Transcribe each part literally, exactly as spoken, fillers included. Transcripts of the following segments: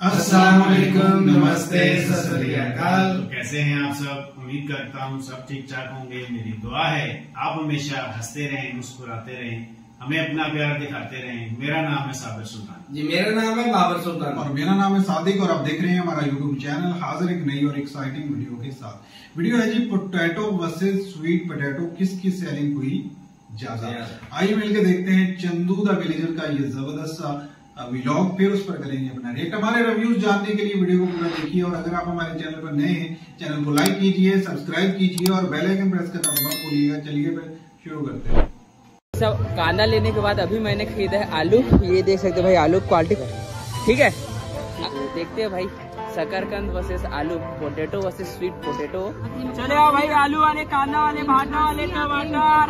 अस्सलाम वालेकुम, नमस्ते, सत श्री अकाल। कैसे हैं आप सब? उम्मीद करता हूँ सब ठीक ठाक होंगे। मेरी दुआ है आप हमेशा हंसते रहें, मुस्कुराते रहें, हमें अपना प्यार दिखाते रहें। मेरा नाम है साबिर सुल्तान जी, मेरा नाम है बाबर सुल्तान और मेरा नाम है सादिक और आप देख रहे हैं हमारा यूट्यूब चैनल। हाजिर एक नई और एक्साइटिंग वीडियो के साथ। वीडियो है जी पोटैटो वर्सेस स्वीट पोटैटो, किसकी सेलिंग हुई ज्यादा। आइए मिलकर देखते हैं चंदू द विलेजर का ये जबरदस्त सा व्लॉग, फिर उस पर करेंगे अपना रिएक्ट। हमारे रिव्यूज जानने के लिए वीडियो को पूरा देखिए और अगर आप हमारे चैनल पर नए हैं, चैनल को लाइक कीजिए, सब्सक्राइब कीजिए और बेल आइकन प्रेस करना मत भूलिएगा। चलिए फिर शुरू करते हैं। सब कांदा लेने के बाद अभी मैंने खरीदा है आलू। ये देख सकते हैं भाई, आलू क्वालिटी ठीक है। देखते हैं भाई शकरकंद वर्सेस आलू, पोटैटो वर्सेस स्वीट पोटैटो। चले आओ भाई, आलू वाले, कांदा वाले, भाटा वाले, टमाटर,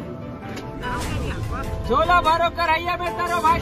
झोला भरो, कराइया में करो भाई।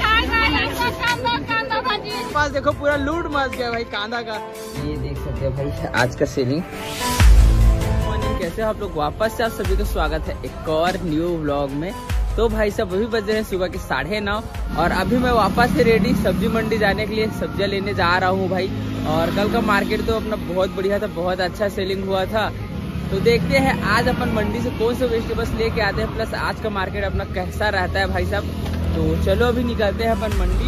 पास देखो पूरा लूट मच गया भाई कांदा का। ये देख सकते हैं भाई आज का सेलिंग। कैसे आप लोग? वापस से आप सभी का स्वागत है एक और न्यू व्लॉग में। तो भाई सब अभी बज रहे हैं सुबह के साढ़े नौ और अभी मैं वापस से रेडी सब्जी मंडी जाने के लिए सब्जियां लेने जा रहा हूँ भाई। और कल का मार्केट तो अपना बहुत बढ़िया था, बहुत अच्छा सेलिंग हुआ था। तो देखते हैं आज अपन मंडी से कौन से वेजिटेबल्स लेके आते हैं, प्लस आज का मार्केट अपना कैसा रहता है भाई साहब। तो चलो अभी निकलते हैं अपन मंडी।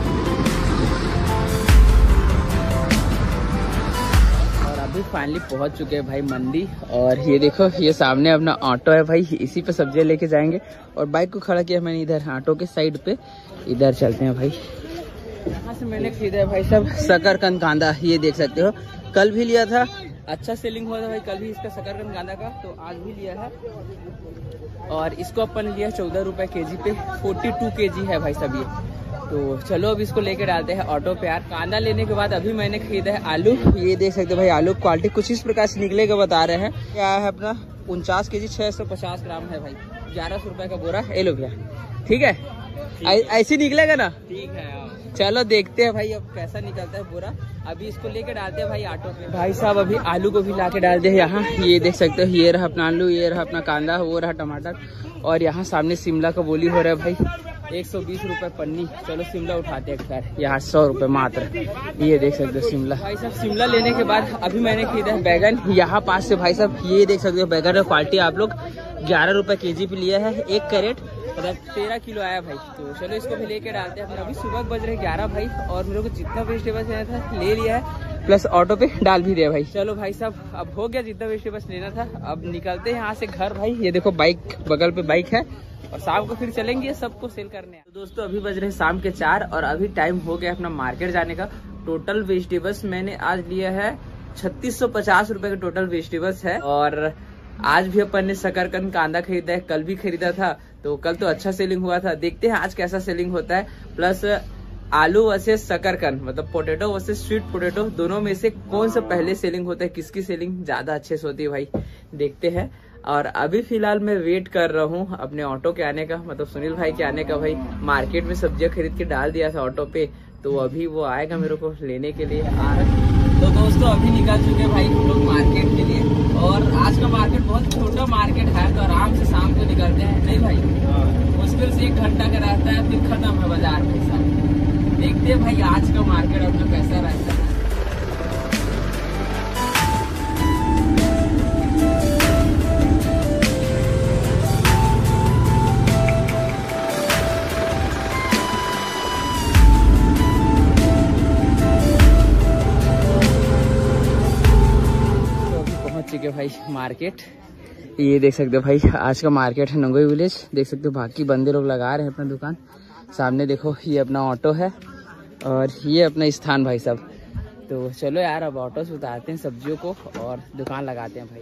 और अभी फाइनली पहुंच चुके हैं भाई मंडी। और ये देखो, ये सामने अपना ऑटो है भाई, इसी पे सब्जियां लेके जाएंगे। और बाइक को खड़ा किया मैंने इधर ऑटो के साइड पे। इधर चलते हैं भाई। यहाँ से मैंने खरीदा है भाई साहब शकरकंद कांदा। ये देख सकते हो, कल भी लिया था, अच्छा सेलिंग हुआ था भाई कल भी इसका शकरकंद कांदा का, तो आज भी लिया है। और इसको अपन लिया चौदह रुपए के जी पे, फोर्टी टू के जी है भाई सब ये। तो चलो अब इसको लेके डालते हैं ऑटो पे यार। कांदा लेने के बाद अभी मैंने खरीदा है आलू। ये देख सकते हो भाई, आलू क्वालिटी कुछ इस प्रकार से निकलेगा बता रहे हैं। क्या है अपना उनचास के जी, छह सौ पचास ग्राम है भाई, ग्यारह सौ रुपए का बोरा। ए लो भैया, ठीक है, ऐसे निकलेगा ना? ठीक है, चलो देखते हैं भाई अब कैसा निकलता है बोरा। अभी इसको लेके डालते हैं भाई ऑटो पे। भाई साहब अभी आलू को भी ला के डालते हैं यहाँ। ये देख सकते हो, ये रहा अपना आलू, ये रहा अपना कांदा, वो रहा टमाटर। और यहाँ सामने शिमला का बोली हो रहा है भाई एक सौ बीस रुपए पन्नी। चलो शिमला उठाते हैं खैर, यहाँ सौ रुपए मात्र। ये देख सकते हो शिमला। भाई साहब शिमला लेने के बाद अभी मैंने खरीदा है बैगन यहाँ पास से भाई साहब। ये देख सकते हो बैगन का क्वालिटी आप लोग ग्यारह रुपए के जी पे लिया है, एक कैरेट मतलब तेरह किलो आया भाई। तो चलो इसको भी लेके डालते हैं। अभी सुबह बज रहे ग्यारह भाई, और मेरे को जितना वेजिटेबल्स लेना था ले लिया है, प्लस ऑटो पे डाल भी दिया भाई। चलो भाई साहब अब हो गया जितना वेजिटेबल्स लेना था। अब निकलते हैं यहाँ से घर भाई। ये देखो बाइक, बगल पे बाइक है और शाम को फिर चलेंगे सबको सेल करने। तो दोस्तों अभी बज रहे शाम के चार और अभी टाइम हो गया अपना मार्केट जाने का। टोटल वेजिटेबल्स मैंने आज लिया है छत्तीस सौ पचास रुपए का टोटल वेजिटेबल्स है। और आज भी अपन ने शकरकंद कांदा खरीदा है, कल भी खरीदा था। तो कल तो अच्छा सेलिंग हुआ था, देखते हैं आज कैसा सेलिंग होता है। प्लस आलू वर्सेस शकरकंद, मतलब पोटैटो वर्सेस स्वीट पोटैटो, दोनों में से कौन सा पहले सेलिंग होता है, किसकी सेलिंग ज्यादा अच्छे से होती है भाई, देखते हैं। और अभी फिलहाल मैं वेट कर रहा हूँ अपने ऑटो के आने का, मतलब सुनील भाई के आने का भाई। मार्केट में सब्जियां खरीद के डाल दिया था ऑटो पे, तो अभी वो आएगा मेरे को लेने के लिए। तो दोस्तों अभी निकल चुके भाई हम लोग मार्केट के लिए। और आज का मार्केट बहुत छोटा मार्केट है, तो आराम से शाम को निकलते हैं। नहीं भाई, मुश्किल से एक घंटा का रहता है, फिर खत्म है बाजार के साथ। देखते हैं भाई आज का मार्केट अपना कैसा रहता है। के भाई मार्केट, ये देख सकते हो भाई आज का मार्केट है नंगोई विलेज। देख सकते हो बाकी बंदे लोग लगा रहे हैं अपना दुकान। सामने देखो ये अपना ऑटो है और ये अपना स्थान भाई साहब। तो चलो यार अब ऑटो से उतारते हैं सब्जियों को और दुकान लगाते हैं भाई।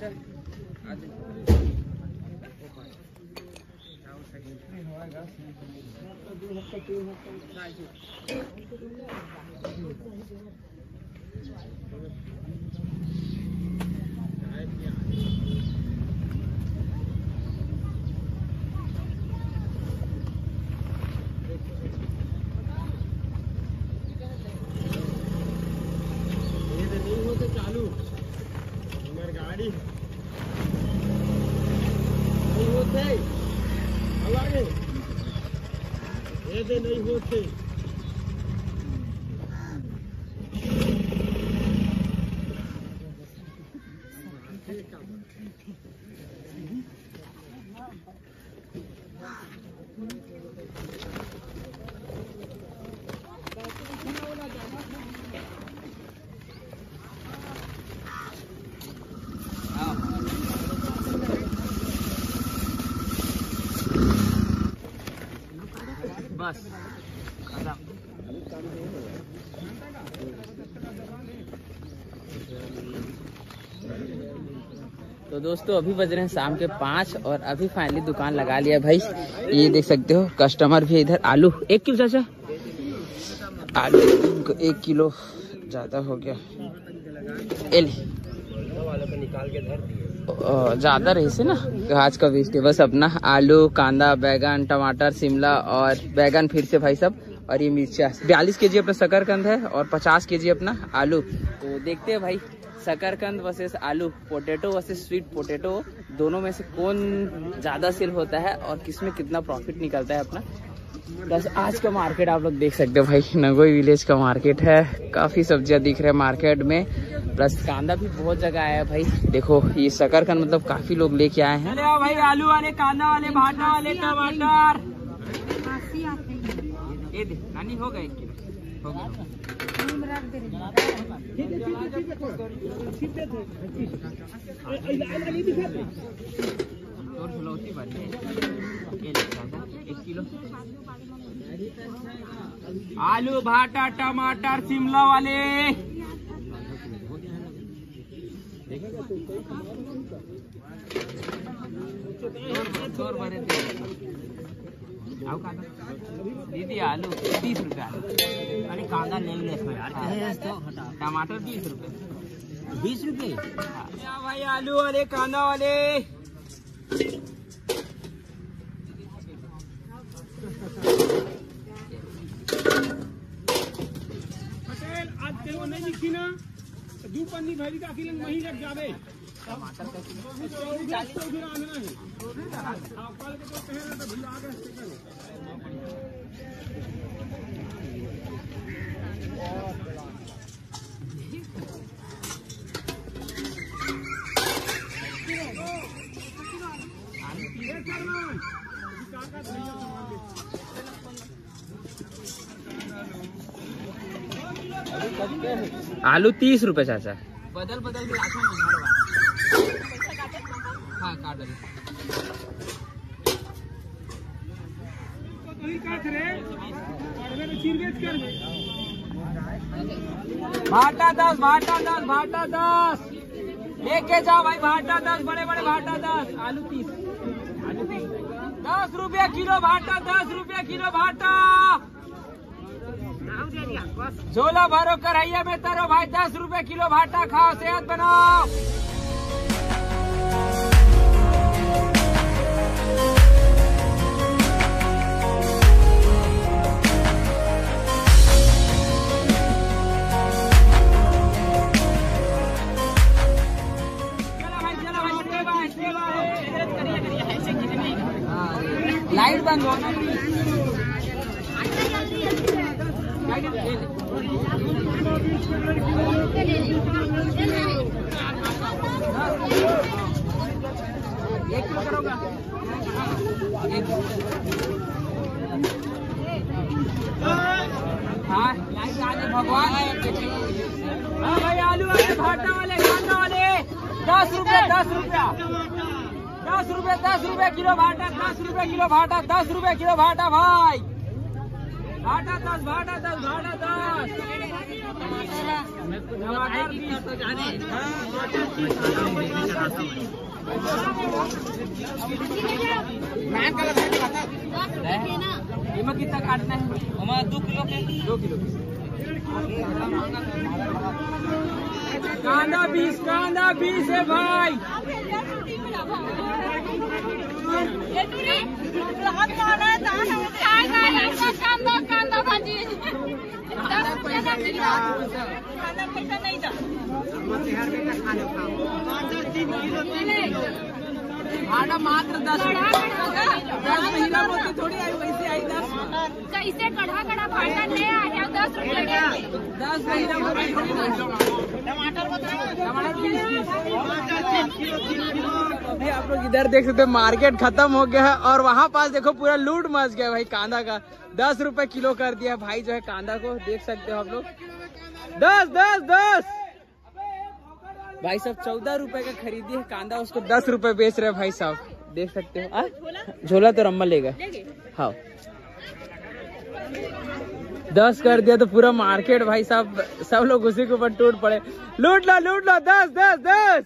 चालू हमारी गाड़ी नहीं होते अलग ये दे नहीं होते बस तो दोस्तों अभी बज रहे हैं शाम के पाँच और अभी फाइनली दुकान लगा लिया भाई। ये देख सकते हो कस्टमर भी इधर। आलू एक किलो चाचा, आलू एक किलो ज्यादा हो गया। निकाल के धर दिए ज्यादा रही से ना आज का वेजिटेबल्स अपना आलू, कांदा, बैगन, टमाटर, शिमला और बैगन फिर से भाई सब। और ये मिर्चा बयालीस के जी अपना शकरकंद है और पचास के जी अपना आलू। तो देखते हैं भाई शकरकंद वर्सेस आलू, पोटैटो वर्सेस स्वीट पोटैटो, दोनों में से कौन ज्यादा सेल होता है और किसमें कितना प्रॉफिट निकलता है अपना। बस आज का मार्केट आप लोग देख सकते हो भाई, नगोई विलेज का मार्केट है। काफी सब्जियां दिख रहे हैं मार्केट में, प्लस कांदा भी बहुत जगह आया है भाई। देखो ये शकरकंद मतलब काफी लोग लेके आए हैं। चले भाई आलू वाले, कांदा वाले, भाटा वाले, टमाटर। ये देख नानी हो गए हो गए एक किलो आलू, भाटा, टमाटर, शिमला वाले। दीदी आलू तीस रुपया, अरे कांदा ले ले यार, टमाटर बीस रुपए। बीस रुपए भाई आलू वाले, कांदा वाले। पटेल आज तेरे नहीं दिखी ना, दू पन्नी भरी का किलो वही लग जावे। टमाटर का किलो आलू तीस रुपए चाचा। बदल बदल के हाँ काट दे। भाटा दस, भाटा दस, भाटा दस लेके जाओ भाई। भाटा दस, बड़े बड़े भाटा दस। आलू तीस, आलू तीस दस रुपया किलो भाटा, दस रुपया किलो भाटा। झोला भरो कढ़ैया में तरो भाई, दस रुपए किलो भाटा। खाओ सेहत बनाओ। लाइट बंद हो गई। एक किलो करोगा? हाँ लाइट आने भगवान। हाँ भाई आलू वाले, भाटा वाले, कांदा वाले। दस रुपए, दस रुपया, दस रुपए, दस रुपए किलो भाटा, दस रुपए किलो भाटा, दस रुपए किलो भाटा भाई। भाटा दस भाटा दस भाटा दस टमाटर बीस कीमत कितना काटना है हमारा दो किलो के दो किलो कांदा बीस कांदा बीस है भाई कांदा कांदा भाजी भाड़ा मात्र दस दस महीना बोलती थोड़ी आई वैसे आई दस कैसे कड़ा कड़ा भाटा ले आया दस रुपए दस महीना टमाटर टमाटर बीस अभी आप लोग इधर देख सकते हैं मार्केट खत्म हो गया है और वहाँ पास देखो पूरा लूट मच गया भाई कांदा का दस रुपए किलो कर दिया भाई जो है कांदा को देख सकते हो आप लोग दस दस दस भाई साहब चौदह रुपए का खरीदी है कांदा उसको दस रुपए बेच रहे हैं भाई साहब देख सकते हो आ? झोला तो रम्मा लेगा हाँ दस कर दिया तो पूरा मार्केट भाई साहब सब लोग उसी के ऊपर टूट पड़े लूट लो लूट लो दस दस दस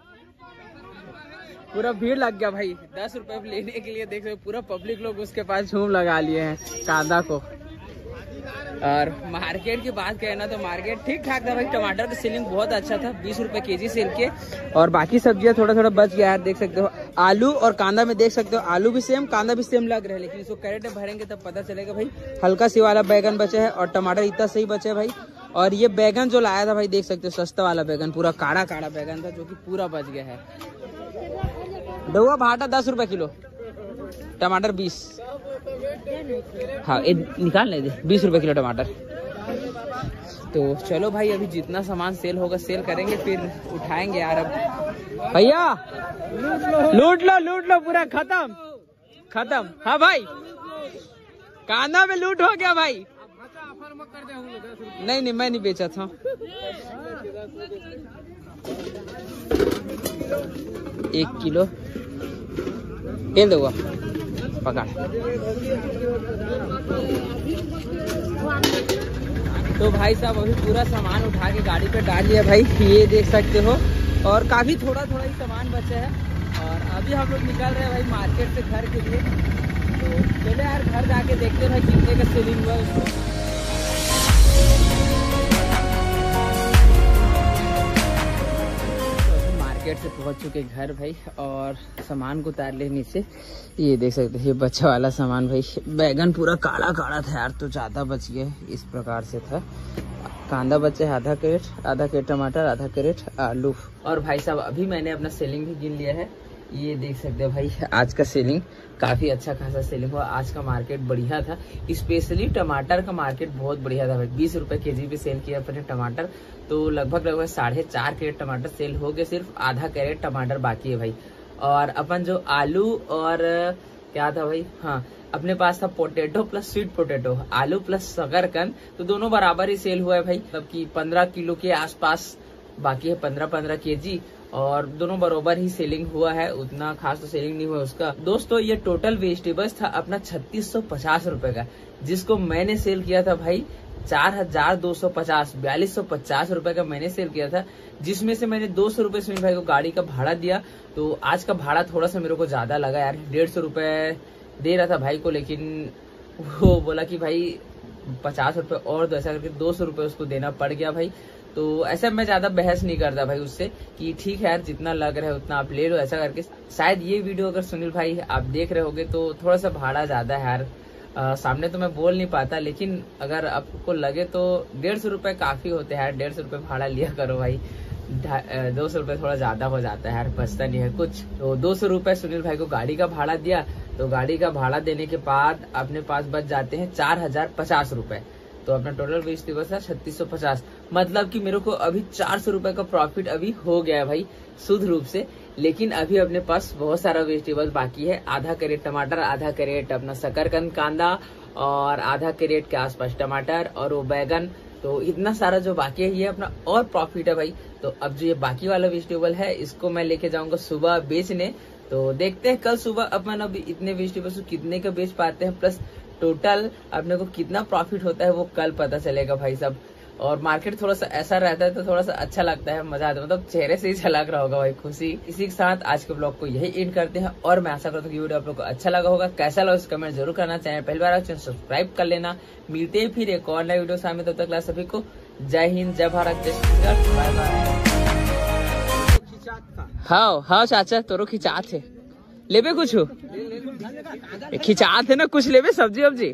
पूरा भीड़ लग गया भाई दस रुपए लेने के लिए देख रहे हो पूरा पब्लिक लोग उसके पास झूम लगा लिए हैं कांदा को। और मार्केट की बात करें ना तो मार्केट ठीक ठाक था भाई टमाटर का सेलिंग बहुत अच्छा था बीस रुपए केजी सेल के और बाकी सब्जियां थोड़ा थोड़ा बच गया है देख सकते हो आलू और कांदा में देख सकते हो आलू भी सेम कांदा भी सेम लग रहा है लेकिन इसको कैरेट में भरेंगे तब पता चलेगा भाई हल्का सी वाला बैगन बचे है और टमाटर इतना सही बचे है भाई और ये बैगन जो लाया था भाई देख सकते हो सस्ता वाला बैगन पूरा काड़ा काड़ा बैगन था जो कि पूरा बच गया है। डुआ भाटा दस रुपए किलो टमाटर बीस हाँ ये निकाल ले दे बीस रुपए किलो टमाटर। तो चलो भाई अभी जितना सामान सेल होगा सेल करेंगे फिर उठाएंगे यार। अब भैया लूट लो लूट लो पूरा खत्म खत्म। हाँ भाई कांदा में लूट हो गया भाई। नहीं नहीं मैं नहीं बेचा था। एक किलो ये दो पकड़। तो भाई साहब अभी पूरा सामान उठा के गाड़ी पे डाल लिया भाई ये देख सकते हो और काफी थोड़ा थोड़ा ही सामान बचा है और अभी हम लोग निकल रहे हैं भाई मार्केट से घर के लिए। तो चले यार घर जाके देखते हैं भाई कितने का सेलिंग हुआ उसको। मार्केट से पहुंच चुके घर भाई और सामान को उतार ले नीचे। ये देख सकते हैं ये बच्चा वाला सामान भाई बैगन पूरा काला काला था यार तो ज्यादा बच गया इस प्रकार से था। कांदा बचे आधा कैरेट आधा कैरेट टमाटर आधा कैरेट आलू और भाई साहब अभी मैंने अपना सेलिंग भी गिन लिया है। ये देख सकते हो भाई आज का सेलिंग काफी अच्छा खासा सेलिंग हुआ। आज का मार्केट बढ़िया था स्पेशली टमाटर का मार्केट बहुत बढ़िया था भाई। बीस रुपए केजी पे सेल किया अपने टमाटर तो लगभग लगभग साढ़े चार कैरेट टमाटर सेल हो गए। सिर्फ आधा कैरेट टमाटर बाकी है भाई। और अपन जो आलू और क्या था भाई हाँ अपने पास था पोटैटो प्लस स्वीट पोटैटो आलू प्लस शकरकंद तो दोनों बराबर ही सेल हुआ है भाई। मतलब की पंद्रह किलो के आसपास बाकी है पंद्रह पंद्रह केजी और दोनों बराबर ही सेलिंग हुआ है। उतना खास तो सेलिंग नहीं हुआ उसका। दोस्तों ये टोटल वेजिटेबल्स था अपना छत्तीस सौ पचास रूपये का जिसको मैंने सेल किया था भाई चार हजार दो सौ पचास बयालीस सौ पचास रूपये का मैंने सेल किया था जिसमें से मैंने दो सौ रूपये सुनील भाई को गाड़ी का भाड़ा दिया। तो आज का भाड़ा थोड़ा सा मेरे को ज्यादा लगा यार डेढ़ सौ रूपये दे रहा था भाई को लेकिन वो बोला कि भाई पचास रूपये और दो ऐसा करके दो सौ रूपये उसको देना पड़ गया भाई। तो ऐसा मैं ज्यादा बहस नहीं करता भाई उससे कि ठीक है यार जितना लग रहा है उतना आप ले लो ऐसा करके। शायद ये वीडियो अगर सुनील भाई आप देख रहे होगे तो थोड़ा सा भाड़ा ज्यादा है यार। आ, सामने तो मैं बोल नहीं पाता लेकिन अगर आपको लगे तो डेढ़ सौ रूपये काफी होते हैं। डेढ़ सौ रूपये भाड़ा लिया करो भाई। दो सौ रूपये थोड़ा ज्यादा हो जाता है यार बचता नहीं है कुछ। तो दो सौ रूपये सुनील भाई को गाड़ी का भाड़ा दिया तो गाड़ी का भाड़ा देने के बाद अपने पास बच जाते हैं चार हजार पचास रूपये। तो अपना टोटल वेजिटेबल्स था छत्तीस सौ पचास मतलब कि मेरे को अभी चार सौ रूपये का प्रॉफिट अभी हो गया है भाई शुद्ध रूप से। लेकिन अभी अपने पास बहुत सारा वेजिटेबल्स बाकी है। आधा कैरेट टमाटर आधा कैरेट अपना शकरकंद कांदा और आधा कैरेट के आसपास टमाटर और वो बैगन। तो इतना सारा जो बाकी है ये अपना और प्रॉफिट है भाई। तो अब जो ये बाकी वाला वेजिटेबल है इसको मैं लेके जाऊंगा सुबह बेचने। तो देखते हैं कल सुबह अपन अभी इतने वेजिटेबल्स कितने का बेच पाते हैं प्लस टोटल अपने को कितना प्रॉफिट होता है वो कल पता चलेगा भाई साहब। और मार्केट थोड़ा सा ऐसा रहता है तो थोड़ा सा अच्छा लगता है, मजा आता है, मतलब चेहरे से ही झलक रहा होगा भाई खुशी। इसी के साथ आज के ब्लॉग को यही एंड करते हैं और मैं आशा करता हूँ कि वीडियो आप लोग को अच्छा लगा होगा। कैसा लगा उस कमेंट जरूर करना, चैनल पहली बार चैनल सब्सक्राइब कर लेना। मिलते हैं फिर एक और नए वीडियो सामने, तब तक सभी को जय हिंद, जय भारत, जय छत्तीसगढ़, बाय बाय। हाँ हाँ चाचा तोरो खिंचात है, लेबे कुछ खिंचात है ना, कुछ लेबे सब्जी वब्जी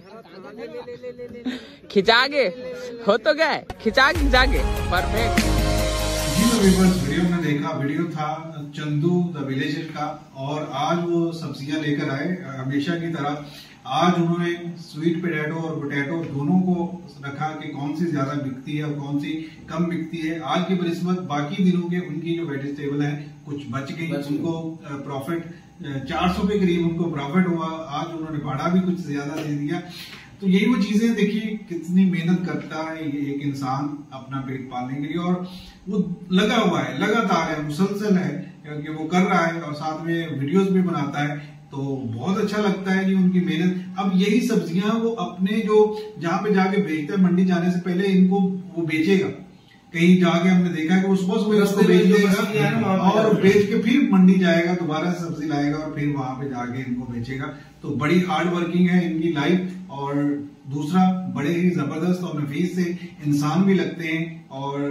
खिंचा गे हो तो गए, खिंचा खिंचा गे परफेक्ट। जी तो व्यूअर्स, वीडियो में देखा, वीडियो था चंदू द विलेजर का, और आज वो सब्जियां लेकर आए हमेशा की तरह। आज उन्होंने स्वीट पोटैटो और पोटैटो दोनों को रखा कि कौन सी ज्यादा बिकती है और कौन सी कम बिकती है। आज की बनिस्बत बाकी दिनों के उनकी जो वेजिटेबल है कुछ बच गई, उनको प्रॉफिट चार सौ के करीब उनको प्रॉफिट हुआ। आज उन्होंने भाड़ा भी कुछ ज्यादा दे दिया। तो यही वो चीजें, देखिए कितनी मेहनत करता है ये एक इंसान अपना पेट पालने के लिए, और वो लगा हुआ है, लगातार है, मुसलसल है, क्योंकि वो कर रहा है और साथ में वीडियोस भी बनाता है। तो बहुत अच्छा लगता है कि उनकी मेहनत। अब यही सब्जियां वो अपने जो जहां पे जाके बेचते हैं, मंडी जाने से पहले इनको वो बेचेगा। कहीं जाके हमने देखा है कि वो सुबह सुबह उसको बेच देगा और बेच के फिर मंडी जाएगा, दोबारा सब्जी लाएगा और फिर वहां पे जाके इनको बेचेगा। तो बड़ी हार्ड वर्किंग है इनकी लाइफ, और दूसरा बड़े ही जबरदस्त और नफीस से इंसान भी लगते हैं। और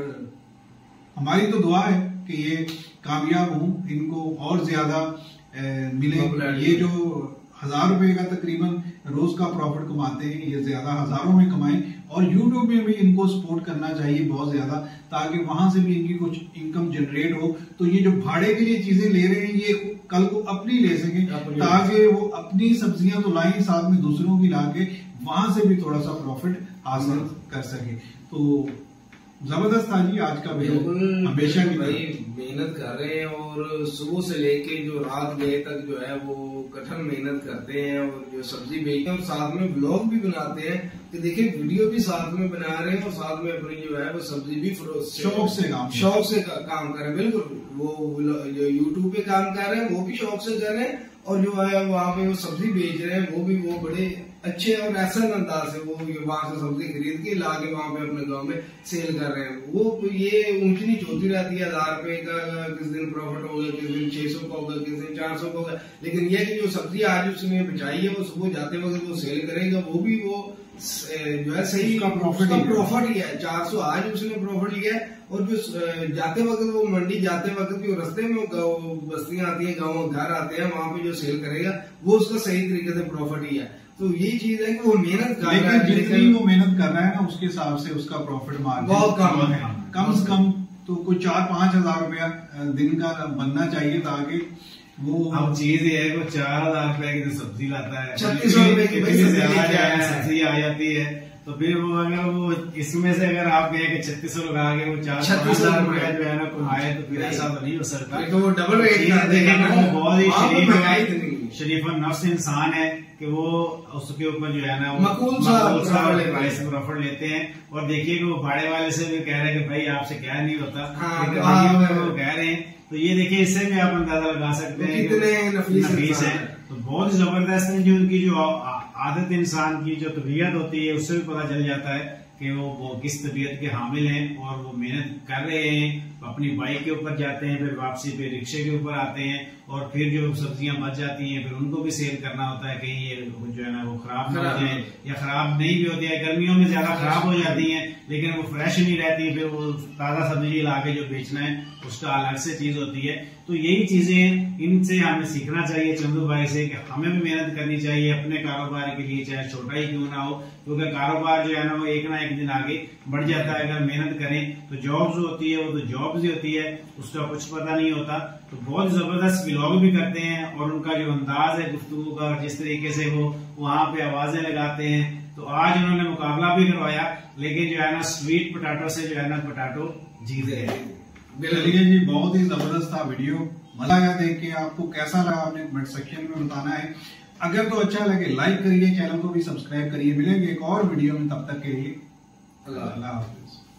हमारी तो दुआ है कि ये कामयाब हों, इनको और ज्यादा मिले। ये जो हजार रुपए का तकरीबन रोज का प्रॉफिट कमाते हैं, ये ज्यादा हजारों में कमाएं, और यूट्यूब में भी इनको सपोर्ट करना चाहिए बहुत ज्यादा, ताकि वहां से भी इनकी कुछ इनकम जनरेट हो। तो ये जो भाड़े के लिए चीजें ले रहे हैं, ये कल को अपनी ले सके, ताकि वो अपनी सब्जियां तो लाएं, साथ में दूसरों की लाके वहां से भी थोड़ा सा प्रॉफिट हासिल कर सके। तो जबरदस्त था जी आज का वीडियो। हमेशा की भाई मेहनत कर रहे हैं, और सुबह से लेके जो रात गए तक जो है वो कठिन मेहनत करते हैं, और जो सब्जी बेचते हैं और साथ में ब्लॉग भी बनाते हैं कि देखिए वीडियो भी साथ में बना रहे हैं और साथ में अपनी जो है वो सब्जी भी शौक से काम शौक से का, काम कर रहे हैं। बिल्कुल वो जो यूट्यूब पे काम कर रहे हैं वो भी शौक से कर रहे हैं, और जो है वहाँ पे वो सब्जी बेच रहे हैं वो भी वो बड़े अच्छे और आसान अंदाज से वो वहां से सब्जी खरीद के ला के वहां पे अपने गांव में सेल कर रहे हैं। वो ये ऊंची नीच होती रहती है, हजार रुपए का किस दिन प्रॉफिट होगा, किस दिन छह सौ का होगा, किस दिन चार सौ का होगा। लेकिन ये कि जो सब्जी आज उसने बिछाई है वो सुबह जाते वक्त वो सेल करेगा, वो भी वो जो है सही का प्रॉफिट प्रॉफिट लिया है। चार सौ आज उसने प्रॉफिट लिया है, और जो जाते वक्त वो मंडी जाते वक्त जो रास्ते में बस्तियां आती है, गाँव घर आते हैं, वहां पे जो सेल करेगा वो उसका सही तरीके से प्रॉफिट ही है। तो यही चीज है कि वो मेहनत कर रहा है, जितनी वो मेहनत कर रहा है ना उसके हिसाब से उसका प्रॉफिट मार्जिन बहुत कम है। कम से कम तो कोई चार पांच हजार रुपया दिन का बनना चाहिए, ताकि वो अब चीज ये है कि चार हजार रुपए की सब्जी लाता है, छत्तीस सौ रुपए की सब्जी आ जाती है, तो फिर वो अगर वो इसमें से अगर आप कहें कि छत्तीस सौ लगा के वो चार छत्तीस हजार रुपया जो है ना कमाए, तो फिर ऐसा तो नहीं हो सकता। तो वो डबल रेट वो बहुत ही शरीफ शरीफ नफ्स इंसान है कि वो उसके ऊपर जो है ना प्रॉफिट लेते हैं। और देखिए कि वो भाड़े वाले से भी कह रहे हैं कि भाई आपसे क्या नहीं होता, वो कह रहे हैं। तो ये देखिए इससे भी आप अंदाजा लगा सकते हैं कितने नफीस है। तो बहुत जबरदस्त है, जो उनकी जो आदत इंसान की जो तबीयत होती है उससे भी पता चल जाता है कि वो वो किस तबीयत के हामिल हैं, और वो मेहनत कर रहे हैं। अपनी बाइक के ऊपर जाते हैं, फिर वापसी पे रिक्शे के ऊपर आते हैं, और फिर जो सब्जियां बच जाती हैं फिर उनको भी सेल करना होता है, कहीं ये जो है ना वो खराब ना हो जाए, या खराब नहीं भी होती है, गर्मियों में ज्यादा खराब हो जाती हैं, लेकिन वो फ्रेश नहीं रहती, फिर वो ताजा सब्जी ला के जो बेचना है उसका अलग से चीज होती है। तो यही चीजें इनसे हमें सीखना चाहिए चंदू भाई से, कि हमें भी मेहनत करनी चाहिए अपने कारोबार के लिए, चाहे छोटा ही क्यों ना हो, क्योंकि कारोबार जो है ना वो एक ना एक दिन आगे बढ़ जाता है अगर मेहनत करें। तो जॉब जो होती है वो तो जॉब ही होती है, उसका कुछ पता नहीं होता। तो बहुत जबरदस्त व्लॉग भी करते हैं, और उनका जो अंदाज है गुफ्तगू का, जिस तरीके से वो वहां पे आवाजें लगाते हैं। तो आज उन्होंने मुकाबला भी करवाया, लेकिन जो है ना स्वीट पोटैटो से जो है ना पोटैटो जीत गए। चलिए जी, बहुत ही जबरदस्त था वीडियो, मजा आया देख के। आपको कैसा लगा आपने कमेंट सेक्शन में बताना है। अगर तो अच्छा लगे लाइक करिए, चैनल को भी सब्सक्राइब करिए। मिलेंगे एक और वीडियो में, तब तक के लिए अल्लाह हाफिज।